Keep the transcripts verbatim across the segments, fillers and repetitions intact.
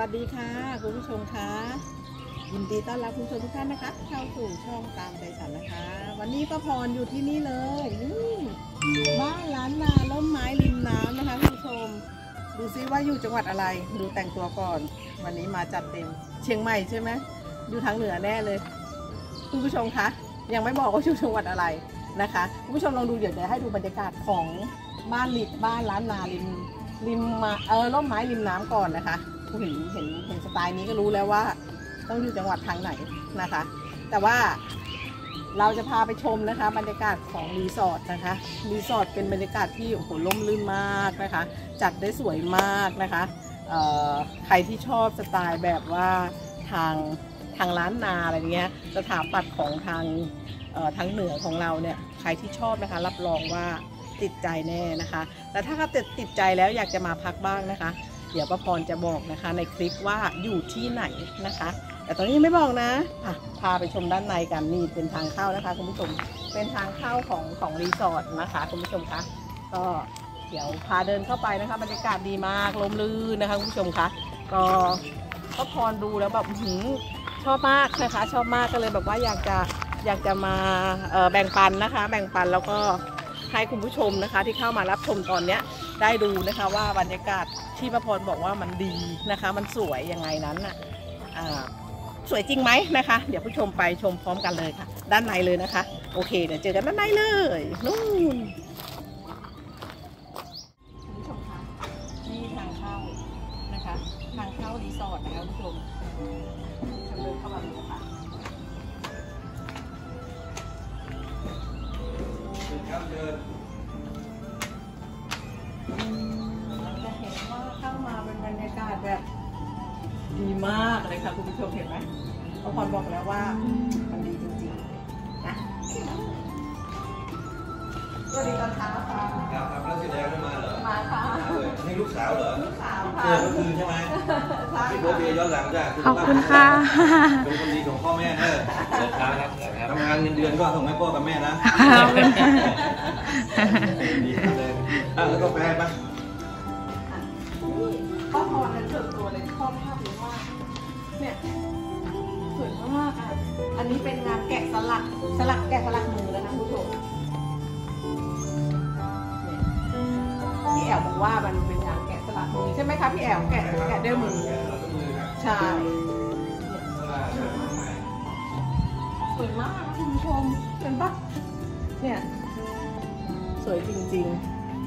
สดีค่ะคุณผู้ชมคะยินดีต้อนรับคุณผู้ชมทุกท่านนะคะเข้าสู่ช่องตามใจฉันนะคะ วันนี้ป้าพรอยู่ที่นี่เลยบ้านล้านนาล้มไม้ริมน้ำนะคะคุณผู้ชมดูซิว่าอยู่จังหวัดอะไรดูแต่งตัวก่อนวันนี้มาจัดเต็มเชียงใหม่ใช่ไหมอยู่ทางเหนือแน่เลยคุณผู้ชมคะยังไม่บอกว่าอยู่จังหวัดอะไรนะคะคุณผู้ชมลองดูเดี๋ยวจะให้ดูบรรยากาศของบ้านลิบบ้านล้านนาริมริมมาเออร่มไม้ริมน้ำก่อนนะคะเห็นเห็นเห็นสไตล์นี้ก็รู้แล้วว่าต้องอยู่จังหวัดทางไหนนะคะแต่ว่าเราจะพาไปชมนะคะบรรยากาศของรีสอร์ทนะคะรีสอร์ทเป็นบรรยากาศที่โอ้โหร่มรื่นมากนะคะจัดได้สวยมากนะคะใครที่ชอบสไตล์แบบว่าทางทางล้านนาอะไรเงี้ยสถาปัตย์ของทางทางเหนือของเราเนี่ยใครที่ชอบนะคะรับรองว่าติดใจแน่นะคะแต่ถ้าเขาติดติดใจแล้วอยากจะมาพักบ้างนะคะเดี๋ยวป้าพรจะบอกนะคะในคลิปว่าอยู่ที่ไหนนะคะแต่ตอนนี้ยังไม่บอกนะะพาไปชมด้านในกันนี่เป็นทางเข้านะคะคุณผู้ชมเป็นทางเข้าของของรีสอร์ทนะคะคุณผู้ชมคะก็เดี๋ยวพาเดินเข้าไปนะคะบรรยากาศดีมากลมลื่นนะคะคุณผู้ชมคะก็ป้าพรดูแล้วแบบหืมชอบมากนะคะชอบมากก็เลยแบบว่าอยากจะอยากจะมาแบ่งปันนะคะแบ่งปันแล้วก็ให้คุณผู้ชมนะคะที่เข้ามารับชมตอนนี้ได้ดูนะคะว่าบรรยากาศที่ป้าพรบอกว่ามันดีนะคะมันสวยยังไงนั้นน่ะสวยจริงไหมนะคะเดี๋ยวผู้ชมไปชมพร้อมกันเลยค่ะด้านในเลยนะคะโอเคเดี๋ยวเจอกันด้านในเลยนู่นคุณผู้ชมคะนี่ทางเข้านะคะทางเข้ารีสอร์ทนะคะคุณผู้ชมเดินเข้ามาเลยนะคะเราจะเห็นว่าเข้ามาเป็นบรรยากาศแบบดีมากเลยค่ะคุณผู้ชมเห็นไหมป้าพรบอกแล้วว่ามันดีจริงๆนะสวัสดีตอนเช้าค่ะครับครับแล้วสีแดงไม่มาเหรอมาค่ะนี่ลูกสาวเหรอลูกสาวค่ะเจอเมื่อคืนใช่ไหมใช่พี่โบ๊ทเบียร์ย้อนหลังจ้ะขอบคุณค่ะเป็นคนดีของพ่อแม่เนอะเลิกครับครับทำงานเงินเดือนก็ส่งให้พ่อกับแม่นะดีเลยอ่ะแล้วก็แฟนปะป้าพรนั้นเฉิดตัวเลยชอบภาพนี้มากเนี่ยสวยมากอ่ะอันนี้เป็นงานแกะสลักสลักแกะสลักมือแล้วนะคุณผู้ชมพี่แอลบอกว่ามันเป็นงานแกะสลักมือใช่ไหมคะพี่แอลแกะแกะด้วยมือใช่สวยมากคุณผู้ชมเห็นปะเนี่ยสวยจริงๆ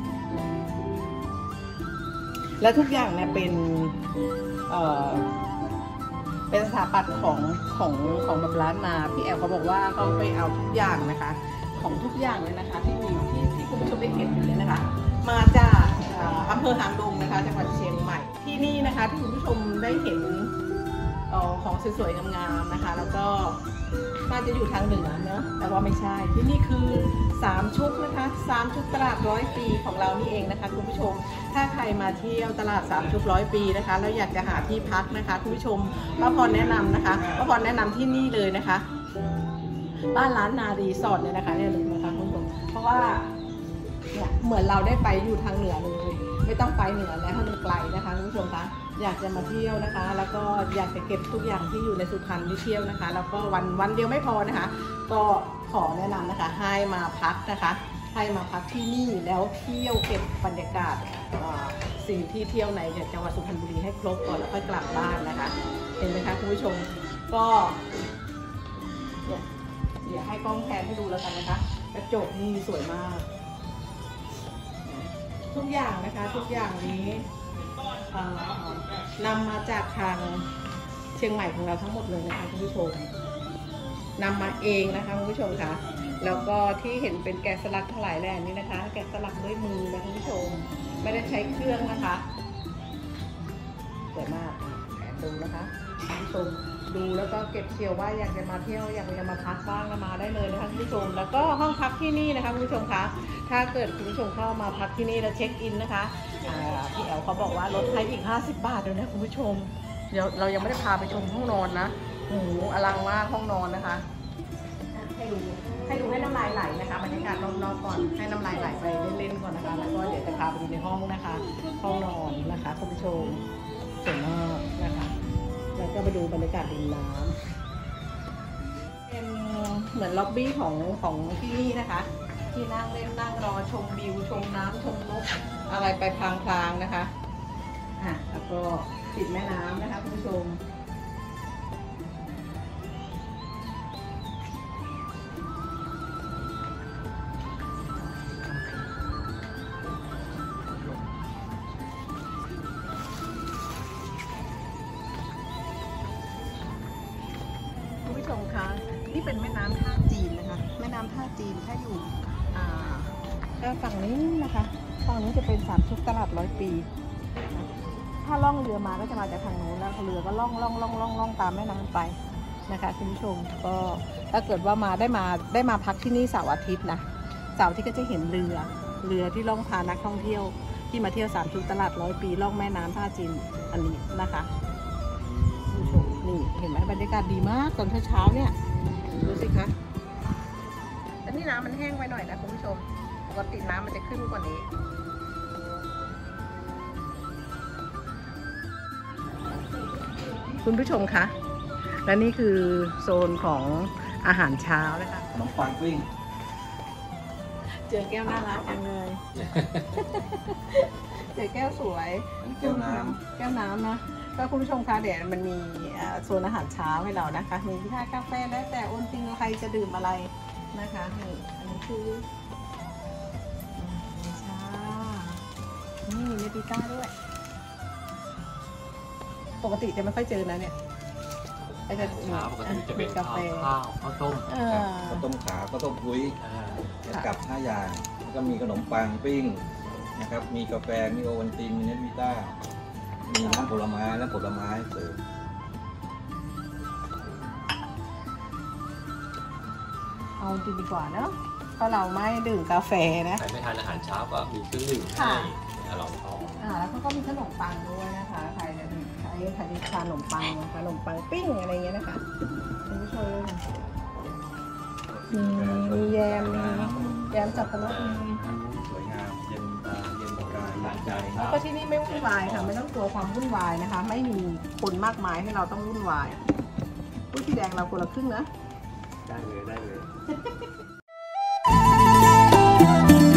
และทุกอย่างเนี่ยเป็นเอ่อเป็นสถาปัตย์ของของของแบบล้านนาพี่แอลเขาบอกว่าเขาไปเอาทุกอย่างนะคะของทุกอย่างเลยนะคะที่มีที่ที่คุณผู้ชมได้เห็นอยู่เลยนะคะมาจากอำเภอหางดงนะคะจังหวัดเชียงใหม่ที่นี่นะคะที่คุณผู้ชมได้เห็นของสวยๆงามๆนะคะแล้วก็น่าจะอยู่ทางเหนือเนอะแต่ว่าไม่ใช่ที่นี่คือสามชุดนะคะสามชุดตลาดร้อยปีของเรานี่เองนะคะคุณผู้ชมถ้าใครมาเที่ยวตลาดสามชุดร้อยปีนะคะแล้วอยากจะหาที่พักนะคะคุณผู้ชมป้าพรแนะนำนะคะป้าพรแนะนำที่นี่เลยนะคะบ้านล้านนารีสอร์ทเนี่ยนะคะเนี่ยเลยนะคะคุณผู้ชมเพราะว่าเนี่ยเหมือนเราได้ไปอยู่ทางเหนือเลยไม่ต้องไปเหนือแล้วมันไกลนะคะคุณผู้ชมคะอยากจะมาเที่ยวนะคะแล้วก็อยากจะเก็บทุกอย่างที่อยู่ในสุพรรณที่เที่ยวนะคะแล้วก็วันวันเดียวไม่พอนะคะก็ขอแนะนำนะคะให้มาพักนะคะให้มาพักที่นี่แล้วเที่ยวเก็บบรรยากาศสิ่งที่เที่ยวในจังหวัดสุพรรณบุรีให้ครบก่อนแล้วค่อยกลับบ้านนะคะเห็นไหมคะคุณผู้ชมก็เนี่ยเดี๋ยวให้กล้องแพนให้ดูแล้วกันนะคะกระจกนี่สวยมากทุกอย่างนะคะทุกอย่างนี้นำมาจากทางเชียงใหม่ของเราทั้งหมดเลยนะคะคุณผู้ชมนำมาเองนะคะคุณผู้ชมคะแล้วก็ที่เห็นเป็นแกะสลักทั้งหลายแหล่นี้นะคะแกะสลักด้วยมือนะคุณผู้ชมไม่ได้ใช้เครื่องนะคะสวยมากดูนะคะคุณผู้ชมดูแล้วก็เก็บเกี่ยวว่าอยากจะมาเที่ยวอยากจะมาพักบ้างมาได้เลยนะคะคุณผู้ชมแล้วก็ห้องพักที่นี่นะคะคุณผู้ชมคะถ้าเกิดคุณผู้ชมเข้ามาพักที่นี่แล้วเช็คอินนะคะพี่แอลเขาบอกว่าลดให้อีกห้าสิบบาทเลยนะคุณผู้ชมเดี๋ยวเรายังไม่ได้พาไปชมห้องนอนนะโอ้โหอลังมากห้องนอนนะคะให้ดูให้ดูให้น้ำลายไหลนะคะบรรยากาศรอบๆก่อนให้น้ำลายไหลไปเล่นๆก่อนนะคะแล้วก็เดี๋ยวจะพาไปดูในห้องนะคะห้องนอนนะคะคุณผู้ชมสวยมากนะคะแล้วก็ไปดูบรรยากาศริมน้ำเป็นเหมือนล็อบบี้ของของที่นี่นะคะ ที่นั่งเล่นนั่งรอชมวิวชมน้ำชมนกอะไรไปพลางๆนะคะอ่ะแล้วก็ติดแม่น้ำนะคะคุณผู้ชมคุณผู้ชมคะนี่เป็นแม่น้ำท่าจีนนะคะแม่น้ำท่าจีนถ้าอยู่อ่าก็ฝั่งนี้นะคะฝั่งนี้จะเป็นสามชุกตลาดร้อยปีนะถ้าล่องเรือมาก็จะมาจากทางนู้นแล้วเรือก็ล่องล่องล่องล่องล่องตามแม่น้ำไปนะคะคุณผู้ชมก็ถ้าเกิดว่ามาได้มาได้มาพักที่นี่เสาร์อาทิตย์นะเสาร์อาที่ก็จะเห็นเรือเรือที่ล่องพานักท่องเที่ยวที่มาเที่ยวสามชุกตลาดร้อยปีล่องแม่น้ำท่าจีนอันนี้นะคะคุณผู้ชมนี่เห็นไหมบรรยากาศดีมากตอนเช้าๆเนี่ยดูสิคะแต่นี่น้ำมันแห้งไปหน่อยนะคุณผู้ชมปกติน้ำมันจะขึ้นกว่านี้คุณผู้ชมคะและนี่คือโซนของอาหารเช้านะคะขนมปังปิ้งเจอแก้วน่ารักจังเลย เจอแก้วสวยอันนี้แก้วน้ำแก้วน้ำนะก็คุณผู้ชมคะเดี๋ยวมันมีโซนอาหารเช้าให้เรานะคะมีที่ท่ากาแฟแล้วแต่โอนติงใครจะดื่มอะไรนะคะนี่อันนี้คือชานี่มีเนปิต้าด้วยปกติจะไม่ค่อยเจอนะเนี่ยไอ้จะเช้าปกติจะเป็นกาข้าแฟวข้าวข้าวต้มเอครับอข้าวต้มขาวข้าวต้มกุ้ยอ่ากับห้าอย่างแล้วก็มีขนมปังปิ้งนะครับ มีกาแฟ มีโอวัลติน มีเนสวิต้า มีน้ำผลไม้และผลไม้เสริมเอาจริงดีกว่าเนาะเพราะเราไม่ดื่มกาแฟนะใครไม่ทานอาหารเช้าก็มีเครื่องดื่มค่ะให้เราทานอ่าแล้วเขาก็มีขนมปังด้วยนะคะใครจะใช้ใครจะทานขนมปังขนมปังปิ้งอะไรเงี้ยนะคะคุณผู้ชมมีมีแยมมีแยมจับปะรดมีสวยงาม เย็นตาเย็นกายเย็นใจแล้วก็ที่นี่ไม่วุ่นวายค่ะไม่ต้องกลัวความวุ่นวายนะคะ ไม่มีคนมากมายให้เราต้องวุ่นวายผู้สีแดงเราคนละครึ่งนะได้เลยได้เลย